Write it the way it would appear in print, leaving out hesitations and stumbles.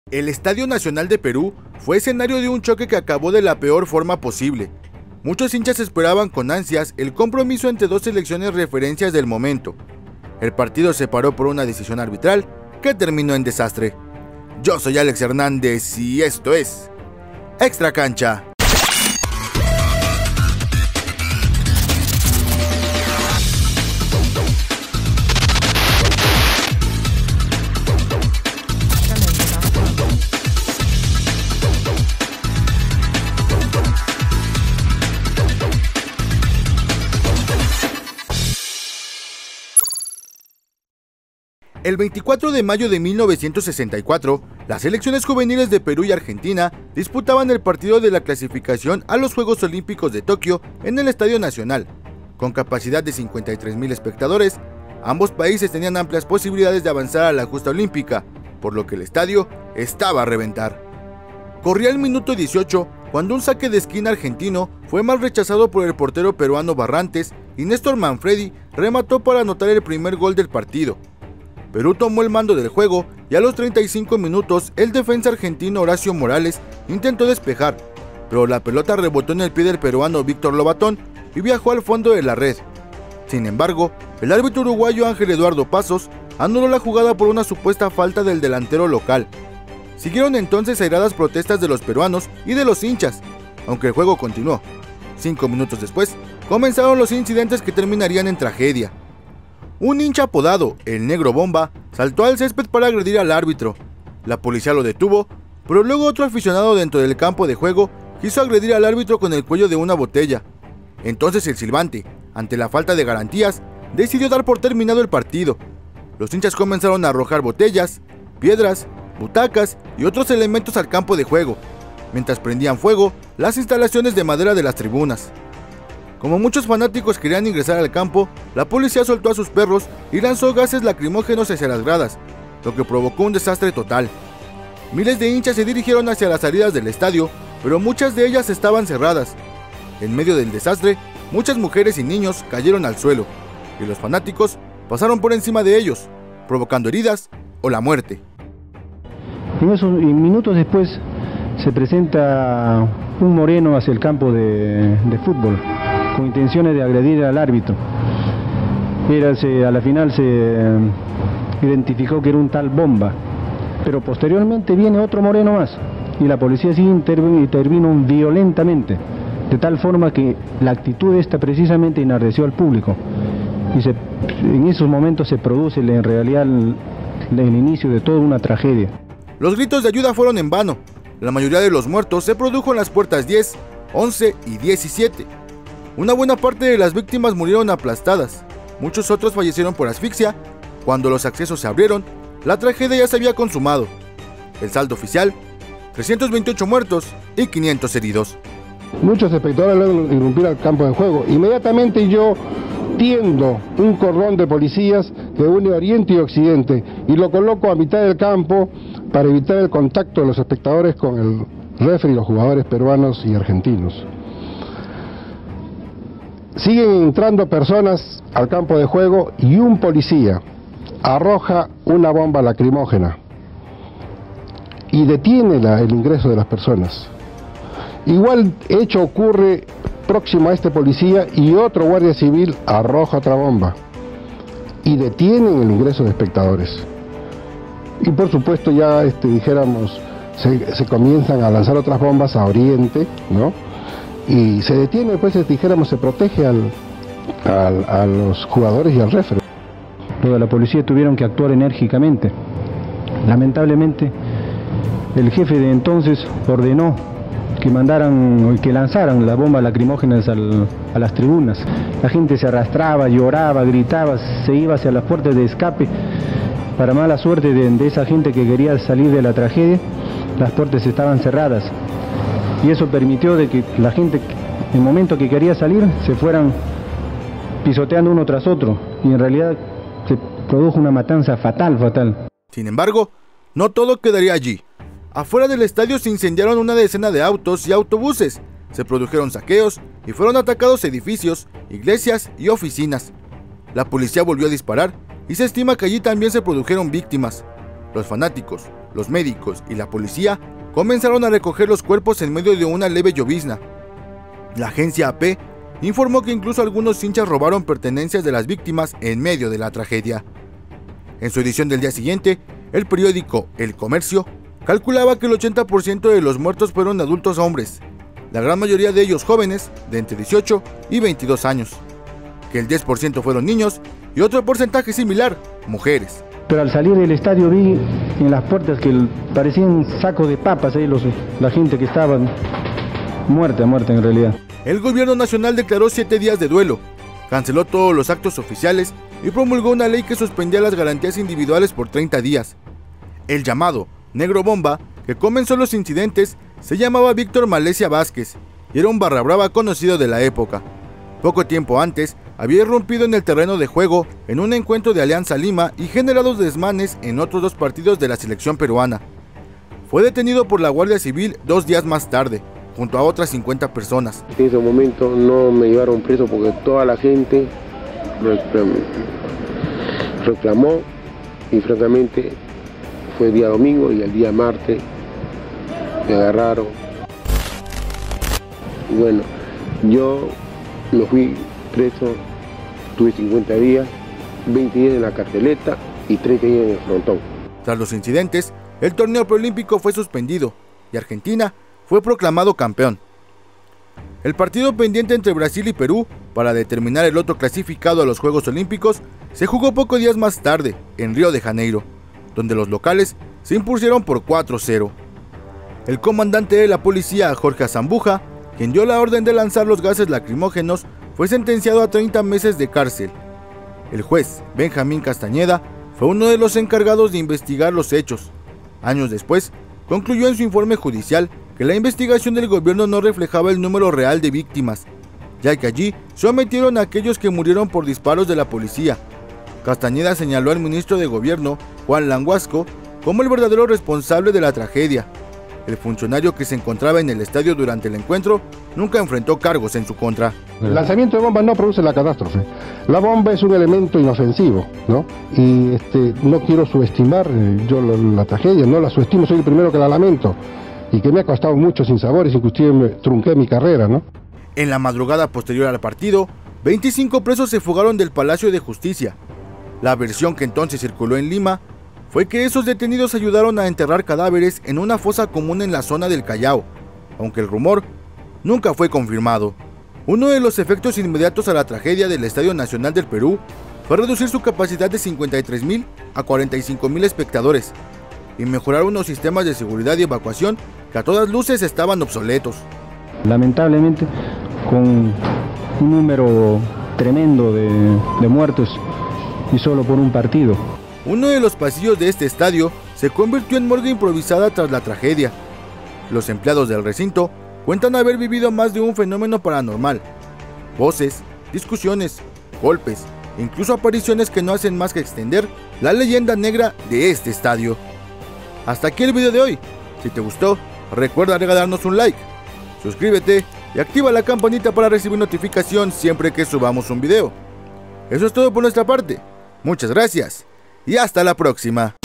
El Estadio Nacional de Perú fue escenario de un choque que acabó de la peor forma posible. Muchos hinchas esperaban con ansias el compromiso entre dos selecciones referencias del momento. El partido se paró por una decisión arbitral que terminó en desastre. Yo soy Alex Hernández y esto es Extra Cancha. El 24 de mayo de 1964, las selecciones juveniles de Perú y Argentina disputaban el partido de la clasificación a los Juegos Olímpicos de Tokio en el Estadio Nacional. Con capacidad de 53,000 espectadores, ambos países tenían amplias posibilidades de avanzar a la justa olímpica, por lo que el estadio estaba a reventar. Corría el minuto 18 cuando un saque de esquina argentino fue mal rechazado por el portero peruano Barrantes y Néstor Manfredi remató para anotar el primer gol del partido. Perú tomó el mando del juego y a los 35 minutos el defensa argentino Horacio Morales intentó despejar, pero la pelota rebotó en el pie del peruano Víctor Lobatón y viajó al fondo de la red. Sin embargo, el árbitro uruguayo Ángel Eduardo Pasos anuló la jugada por una supuesta falta del delantero local. Siguieron entonces airadas protestas de los peruanos y de los hinchas, aunque el juego continuó. 5 minutos después, comenzaron los incidentes que terminarían en tragedia. Un hincha apodado el Negro Bomba saltó al césped para agredir al árbitro. La policía lo detuvo, pero luego otro aficionado dentro del campo de juego quiso agredir al árbitro con el cuello de una botella. Entonces el silbante, ante la falta de garantías, decidió dar por terminado el partido. Los hinchas comenzaron a arrojar botellas, piedras, butacas y otros elementos al campo de juego, mientras prendían fuego las instalaciones de madera de las tribunas. Como muchos fanáticos querían ingresar al campo, la policía soltó a sus perros y lanzó gases lacrimógenos hacia las gradas, lo que provocó un desastre total. Miles de hinchas se dirigieron hacia las salidas del estadio, pero muchas de ellas estaban cerradas. En medio del desastre, muchas mujeres y niños cayeron al suelo, y los fanáticos pasaron por encima de ellos, provocando heridas o la muerte. Minutos después se presenta un moreno hacia el campo de fútbol, con intenciones de agredir al árbitro. A la final se identificó que era un tal Bomba, pero posteriormente viene otro moreno más y la policía sí intervino violentamente, de tal forma que la actitud esta precisamente enardeció al público y en esos momentos se produce en realidad el inicio de toda una tragedia. Los gritos de ayuda fueron en vano. La mayoría de los muertos se produjo en las puertas 10, 11 y 17. Una buena parte de las víctimas murieron aplastadas, muchos otros fallecieron por asfixia. Cuando los accesos se abrieron, la tragedia ya se había consumado. El saldo oficial, 328 muertos y 500 heridos. Muchos espectadores lograron irrumpir al campo de juego. Inmediatamente yo tiendo un cordón de policías que une Oriente y Occidente y lo coloco a mitad del campo para evitar el contacto de los espectadores con el referee y los jugadores peruanos y argentinos. Siguen entrando personas al campo de juego y un policía arroja una bomba lacrimógena y detiene el ingreso de las personas. Igual hecho ocurre próximo a este policía y otro guardia civil arroja otra bomba y detienen el ingreso de espectadores. Y por supuesto ya se comienzan a lanzar otras bombas a Oriente, ¿no? Y se detiene, pues se protege a los jugadores y al referee. Toda la policía tuvieron que actuar enérgicamente. Lamentablemente, el jefe de entonces ordenó que lanzaran las bombas lacrimógenas a las tribunas. La gente se arrastraba, lloraba, gritaba, se iba hacia las puertas de escape. Para mala suerte de esa gente que quería salir de la tragedia, las puertas estaban cerradas. Y eso permitió de que la gente, en el momento que quería salir, se fueran pisoteando uno tras otro. Y en realidad se produjo una matanza fatal. Sin embargo, no todo quedaría allí. Afuera del estadio se incendiaron una decena de autos y autobuses, se produjeron saqueos y fueron atacados edificios, iglesias y oficinas. La policía volvió a disparar y se estima que allí también se produjeron víctimas. Los fanáticos, los médicos y la policía comenzaron a recoger los cuerpos en medio de una leve llovizna. La agencia AP informó que incluso algunos hinchas robaron pertenencias de las víctimas en medio de la tragedia. En su edición del día siguiente, el periódico El Comercio calculaba que el 80% de los muertos fueron adultos hombres, la gran mayoría de ellos jóvenes de entre 18 y 22 años, que el 10% fueron niños y otro porcentaje similar, mujeres. Pero al salir del estadio vi en las puertas que parecían sacos de papas ahí la gente que estaba muerta en realidad. El gobierno nacional declaró 7 días de duelo, canceló todos los actos oficiales y promulgó una ley que suspendía las garantías individuales por 30 días. El llamado Negro Bomba, que comenzó los incidentes, se llamaba Víctor Malesia Vázquez y era un barra brava conocido de la época. Poco tiempo antes, había irrumpido en el terreno de juego en un encuentro de Alianza Lima y generado desmanes en otros 2 partidos de la selección peruana. Fue detenido por la Guardia Civil 2 días más tarde, junto a otras 50 personas. En ese momento no me llevaron preso porque toda la gente reclamó y francamente fue el día domingo y el día martes me agarraron. Y bueno, yo me fui preso, tuve 50 días, 20 días en la carceleta y 30 días en el frontón. Tras los incidentes, el torneo preolímpico fue suspendido y Argentina fue proclamado campeón. El partido pendiente entre Brasil y Perú para determinar el otro clasificado a los Juegos Olímpicos se jugó pocos días más tarde en Río de Janeiro, donde los locales se impusieron por 4-0. El comandante de la policía, Jorge Zambuja, quien dio la orden de lanzar los gases lacrimógenos, fue sentenciado a 30 meses de cárcel. El juez, Benjamín Castañeda, fue uno de los encargados de investigar los hechos. Años después, concluyó en su informe judicial que la investigación del gobierno no reflejaba el número real de víctimas, ya que allí se omitieron a aquellos que murieron por disparos de la policía. Castañeda señaló al ministro de Gobierno, Juan Languasco, como el verdadero responsable de la tragedia. El funcionario que se encontraba en el estadio durante el encuentro nunca enfrentó cargos en su contra. El lanzamiento de bombas no produce la catástrofe. La bomba es un elemento inofensivo, ¿no? Y no quiero subestimar yo la tragedia, no la subestimo, soy el primero que la lamento. Y que me ha costado mucho sinsabores, inclusive me trunqué mi carrera, ¿no? En la madrugada posterior al partido, 25 presos se fugaron del Palacio de Justicia. La versión que entonces circuló en Lima fue que esos detenidos ayudaron a enterrar cadáveres en una fosa común en la zona del Callao, aunque el rumor nunca fue confirmado. Uno de los efectos inmediatos a la tragedia del Estadio Nacional del Perú fue reducir su capacidad de 53.000 a 45.000 espectadores y mejorar unos sistemas de seguridad y evacuación que a todas luces estaban obsoletos. Lamentablemente, con un número tremendo de muertos y solo por un partido. Uno de los pasillos de este estadio se convirtió en morgue improvisada tras la tragedia. Los empleados del recinto cuentan haber vivido más de un fenómeno paranormal. Voces, discusiones, golpes, incluso apariciones que no hacen más que extender la leyenda negra de este estadio. Hasta aquí el video de hoy. Si te gustó, recuerda regalarnos un like, suscríbete y activa la campanita para recibir notificación siempre que subamos un video. Eso es todo por nuestra parte. Muchas gracias y hasta la próxima.